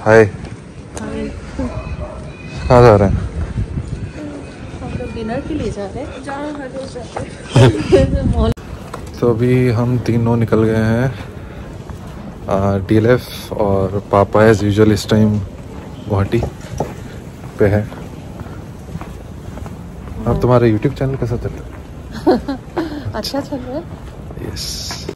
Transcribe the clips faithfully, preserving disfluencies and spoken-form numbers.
हाय। कहाँ जा रहे हैं? हम लोग डिनर के लिए जा रहे हैं। तो अभी हम तीनों निकल गए हैं डी एल एफ और पापा एज यूजुअल इस टाइम गुवाहाटी पे है। अब तुम्हारा यूट्यूब चैनल कैसा चल रहा है? अच्छा चल रहा है। यस।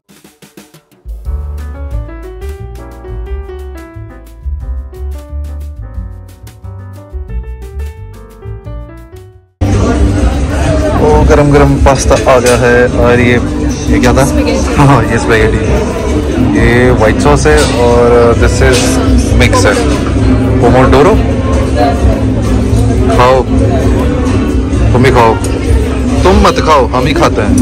ओ गरम गरम पास्ता आ गया है और ये ये क्या था? हाँ ये स्पैगेटी। ये वाइट सॉस है और दिस इज मिक्स है पोमोडोरो। खाओ, तुम भी खाओ। तुम मत खाओ, हम ही खाते हैं।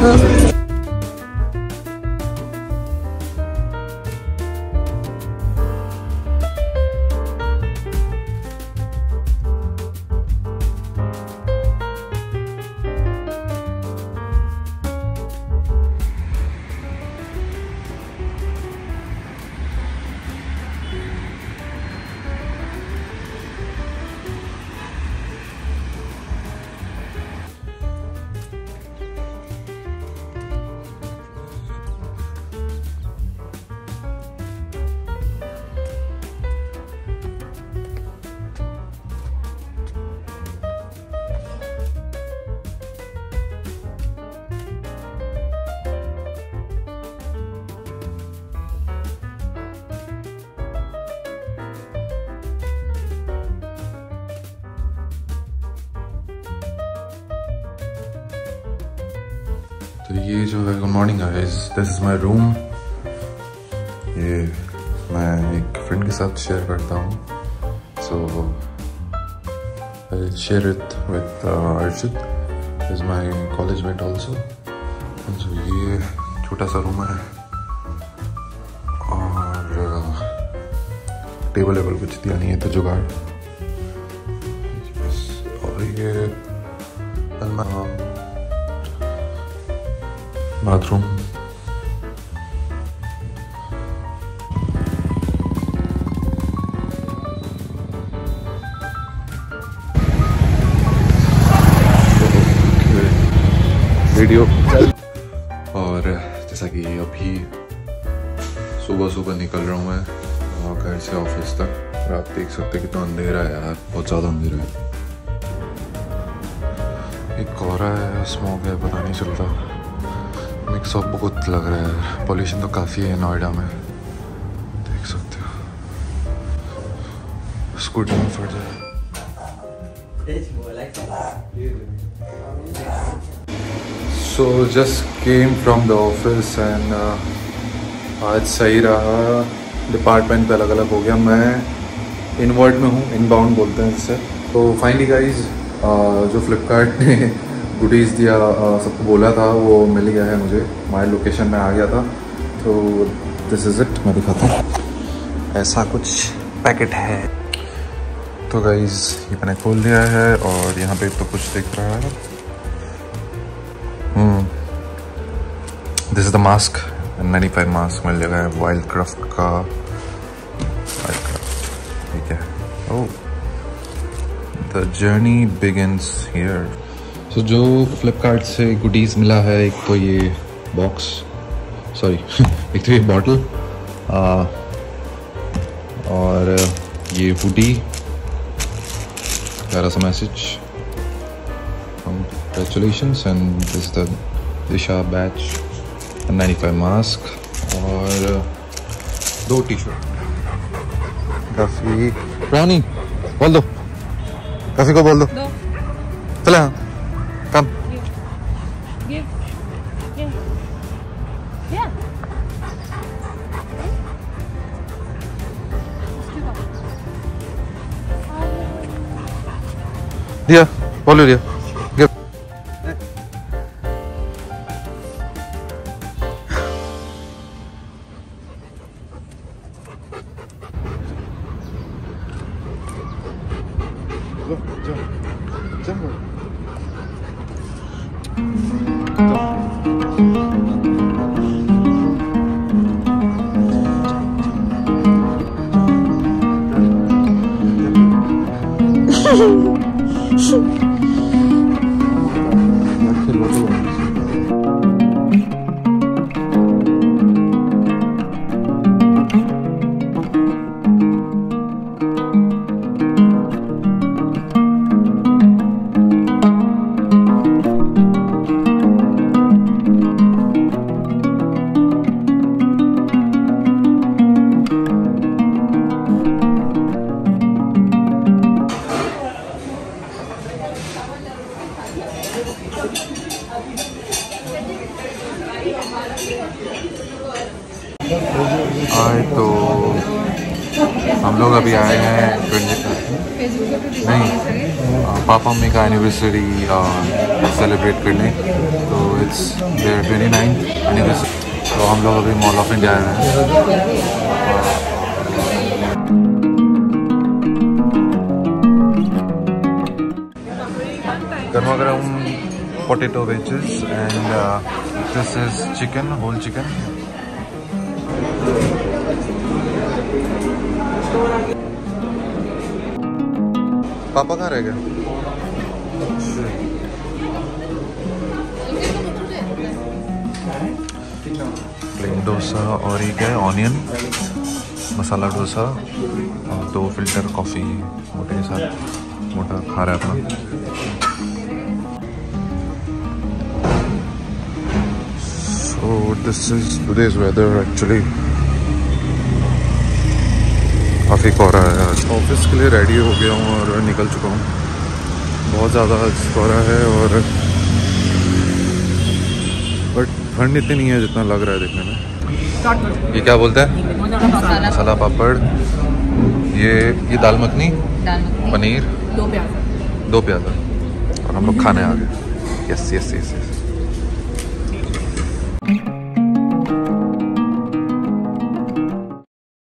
तो ये जो है, good morning guys, this is my room. ये मैं एक फ्रेंड के साथ शेयर करता हूँ, so I will share it with Arshit, is my college mate also. सो ये छोटा सा रूम है और टेबल वेबल कुछ दिया नहीं है तो जुगाड़। और ये बाथरूम। वीडियो। और जैसा कि अभी सुबह सुबह निकल रहा हूँ मैं घर से ऑफिस तक। रात देख सकते कितना अंधेरा है यार, बहुत ज़्यादा अंधेरा है। एक कोहरा है, स्मोक है, पता नहीं चलता। मिक्स ऑफ बहुत लग रहा है, पॉल्यूशन तो काफ़ी है नोएडा में, देख सकते हो। स्कूटी में फट जाए। So just came from the office and आज सही रहा, डिपार्टमेंट पे अलग अलग हो गया। मैं इनवर्ड में हूँ, इनबाउंड बोलते हैं इससे। तो फाइनली गाइज जो फ्लिपकार्ट ने गुडीज़ दिया, सबको बोला था, वो मिल गया है मुझे। माय लोकेशन में आ गया था। तो दिस इज़ इट, मैं दिखाता हूँ। ऐसा कुछ पैकेट है। तो गाइज ये मैंने खोल दिया है और यहाँ पे तो कुछ दिख रहा है। This is the mask, ninety five mask मिल जाएगा वाइल्ड क्राफ्ट का। वाइल्ड क्राफ्ट ठीक है। Oh, the journey begins here. तो जो फ्लिपकार्ट से गुडीज़ मिला है, एक तो ये बॉक्स, सॉरी एक तो ये बॉटल और ये हुडी, प्यारा सा message, congratulations and this the Disha batch, ninety five mask और दो टी शर्ट। काफ़ी रानी बोल दो, काफ़ी को बोल दो, चले हाँ कम। दिया बोलो दिया। आए तो हम लोग अभी आए हैं नहीं पापा मम्मी का एनिवर्सरी सेलिब्रेट करने, तो it's their twenty ninth anniversary. तो हम लोग अभी मॉल ऑफ इंडिया आए हैं। गर्मा गर्म potato wedges and this is chicken, whole chicken. पापा कहाँ रह गए? प्लेन डोसा और एक है ऑनियन मसाला डोसा और दो फिल्टर कॉफ़ी मोटे के साथ मोटा खा रहा है अपना। So this is today's weather actually काफ़ी कोहरा है आज। ऑफिस के लिए रेडी हो गया हूँ और निकल चुका हूँ। बहुत ज़्यादा कोहरा है और बट ठंड इतनी नहीं है जितना लग रहा है देखने में। ये क्या बोलते हैं? मसाला पापड़। ये ये दाल मखनी, पनीर, दो प्याज़ा दो प्याज़ा और हम लोग खाने आ गए। Yes yes yes yes.